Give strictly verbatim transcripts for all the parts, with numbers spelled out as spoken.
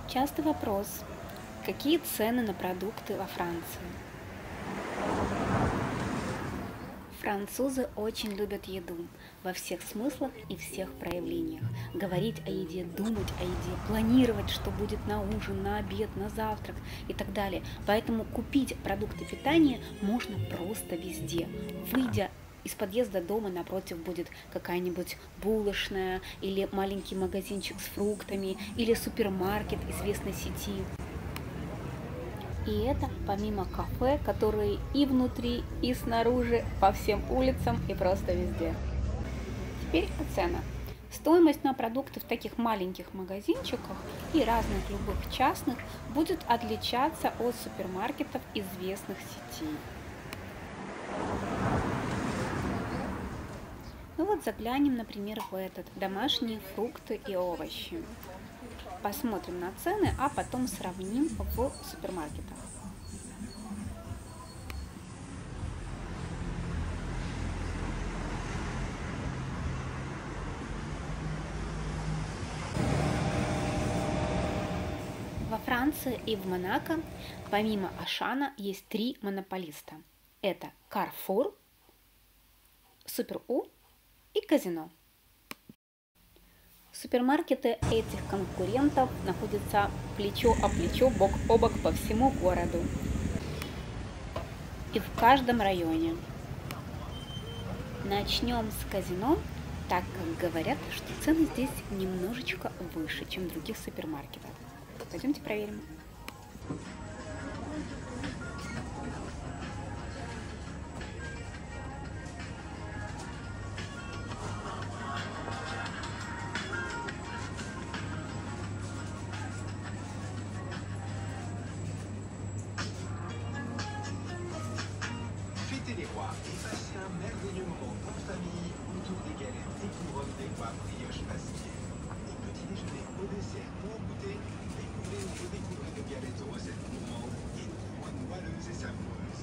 Частый вопрос: какие цены на продукты во Франции? Французы очень любят еду во всех смыслах и всех проявлениях. Говорить о еде, думать о еде, планировать, что будет на ужин, на обед, на завтрак и так далее. Поэтому купить продукты питания можно просто везде. Выйдя из подъезда дома, напротив будет какая-нибудь булочная или маленький магазинчик с фруктами или супермаркет известной сети. И это помимо кафе, которые и внутри, и снаружи, по всем улицам и просто везде. Теперь о ценах. Стоимость на продукты в таких маленьких магазинчиках и разных любых частных будет отличаться от супермаркетов известных сетей. Ну вот заглянем, например, в этот домашние фрукты и овощи. Посмотрим на цены, а потом сравним в супермаркетах. Во Франции и в Монако помимо Ашана есть три монополиста. Это Carrefour, Супер У и Казино. Супермаркеты этих конкурентов находятся плечо о плечо, бок о бок по всему городу и в каждом районе. Начнем с Казино, так как говорят, что цены здесь немножечко выше, чем в других супермаркетах. Пойдемте проверим. Les rois et passez un merveilleux moment en famille autour des galettes et couronnes des rois brioche pastille. Au petit déjeuner, au dessert ou au goûter, découvrez ou redécouvrez de galettes aux recettes gourmandes et de couronnes moelleuses et savoureuses.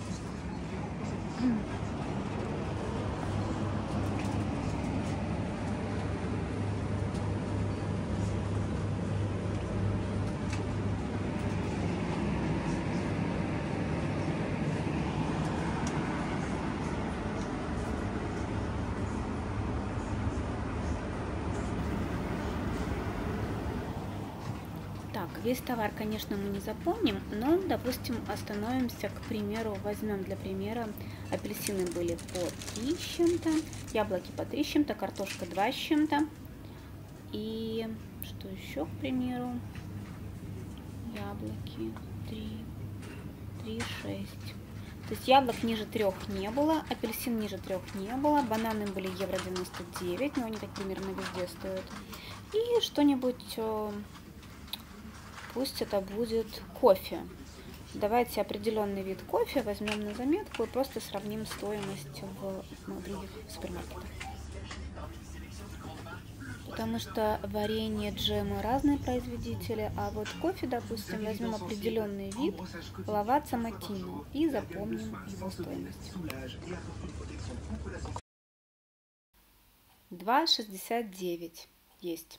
Так, весь товар, конечно, мы не запомним, но, допустим, остановимся, к примеру, возьмем для примера, апельсины были по три с чем-то, яблоки по три с чем-то, картошка два с чем-то, и что еще, к примеру, яблоки три, три, шесть. То есть яблок ниже трех не было, апельсин ниже трех не было, бананы были евро девяносто девять, но они так примерно везде стоят, и что-нибудь... Пусть это будет кофе. Давайте определенный вид кофе возьмем на заметку и просто сравним стоимость в других супермаркетах. Потому что варенье, джемы разные производители, а вот кофе, допустим, возьмем определенный вид, лавацца матино, и запомним его стоимость. два шестьдесят девять есть.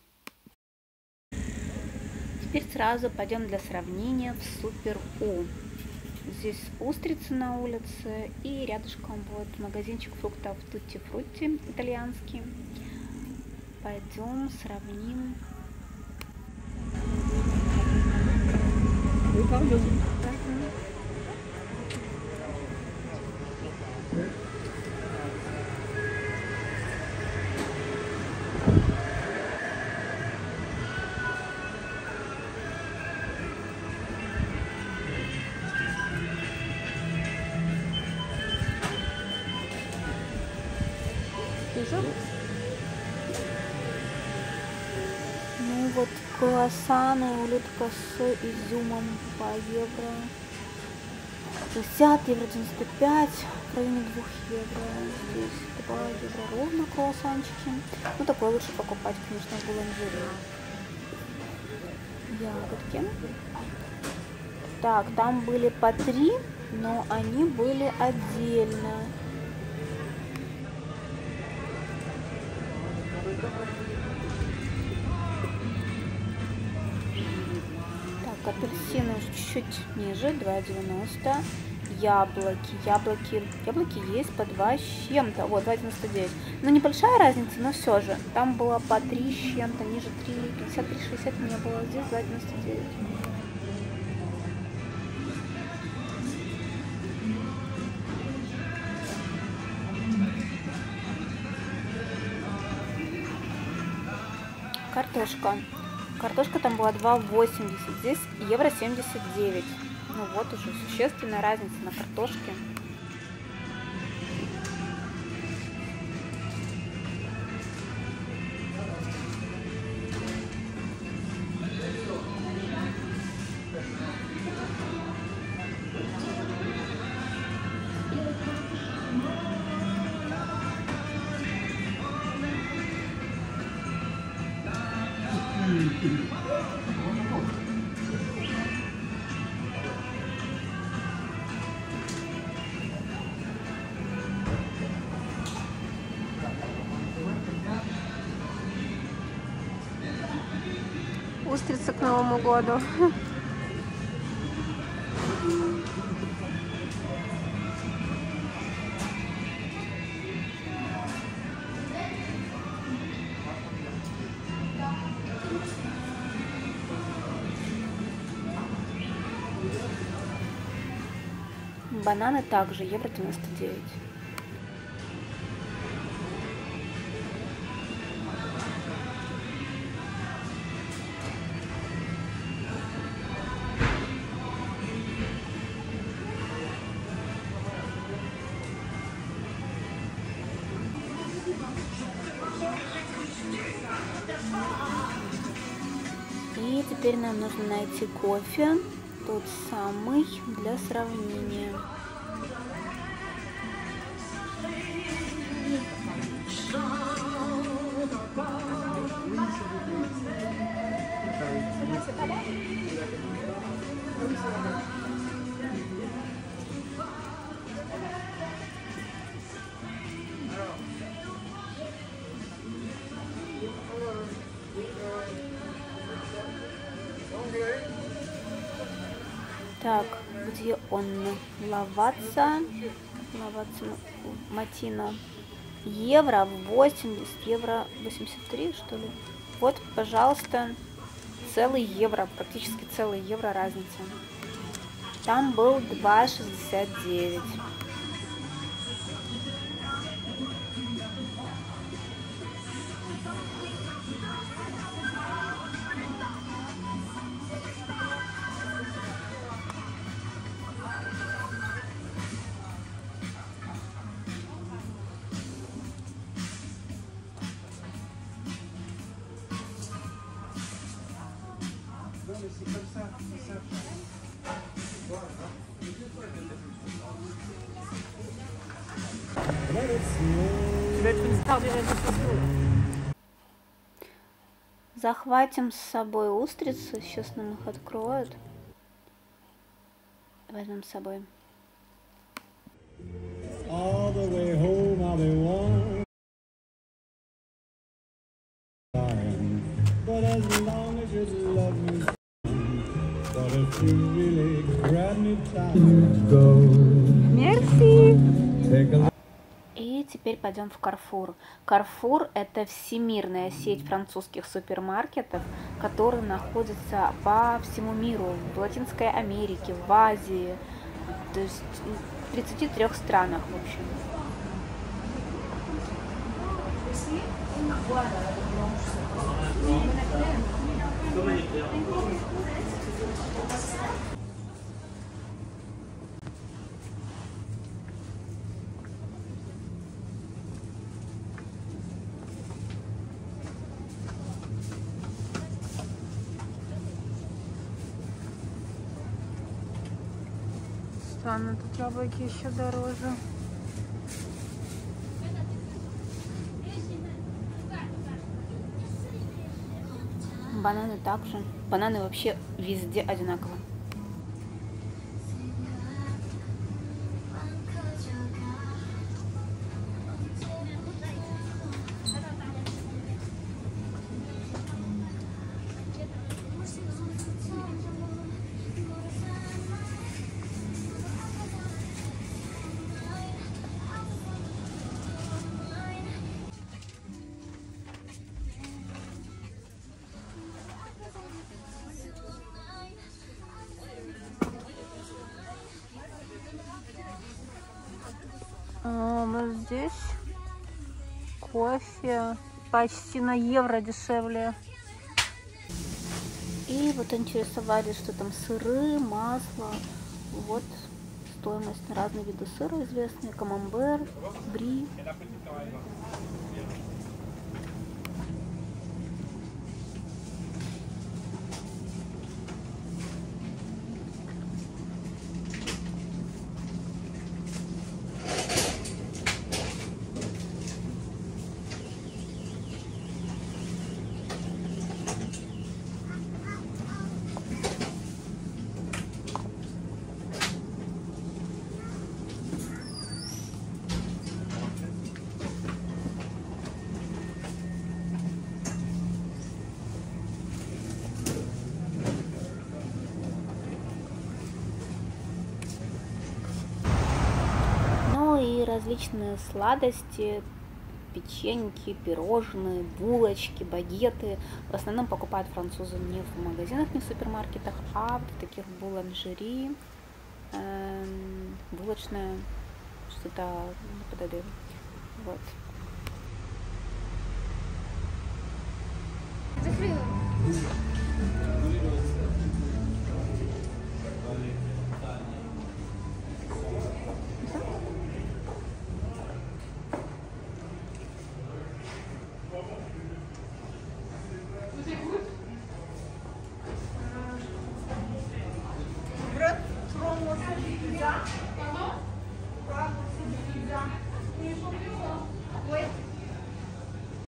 Теперь сразу пойдем для сравнения в Супер У. Здесь устрицы на улице и рядышком вот магазинчик фруктов Тутти Фрутти итальянский. Пойдем сравним. Ну вот круассаны, улитка с изюмом по евро шестьдесят, евро девяносто пять, в районе двух евро. Здесь два евро ровно круассанчики. Ну такое лучше покупать, конечно, в буланжере. Ягодки. Так, там были по три, но они были отдельно. апельсины чуть-чуть ниже, два девяносто. Яблоки, яблоки, яблоки есть по два с чем-то, вот, два девяносто девять. Ну, небольшая разница, но все же. Там было по три с чем-то, ниже три, пятьдесят три шестьдесят не было, здесь два девяносто девять. Картошка. Картошка там была два восемьдесят, здесь евро семьдесят девять. Ну вот уже существенная разница на картошке. Устрицы к Новому году. Бананы также евро девяносто девять. И теперь нам нужно найти кофе, тот самый, для сравнения. Так, где он? Лаваца, Лаваца Матино. Евро восемьдесят, евро восемьдесят три, что ли? Вот, пожалуйста, целый евро, практически целый евро разница. Там был два шестьдесят девять. Захватим с собой устрицы, сейчас нам их откроют. Возьмем с собой. All the way home I'll be warm. But as long as you love me, but if you really grab me tight, go. Merci. Take a... И теперь пойдем в Carrefour. Carrefour – это всемирная сеть французских супермаркетов, которые находятся по всему миру, в Латинской Америке, в Азии, то есть в тридцати трёх странах, в общем. Странно, тут яблоки еще дороже. Бананы также. Бананы вообще везде одинаково. нас здесь? Кофе почти на евро дешевле. И вот интересовались, что там сыры, масло. Вот стоимость на разные виды сыра известные. Камамбер, бри. И различные сладости, печеньки, пирожные, булочки, багеты. В основном покупают французы не в магазинах, не в супермаркетах, а в таких буланжери, э, булочная, что-то наподобие. Вот. Pizza? Pardon? Pizza?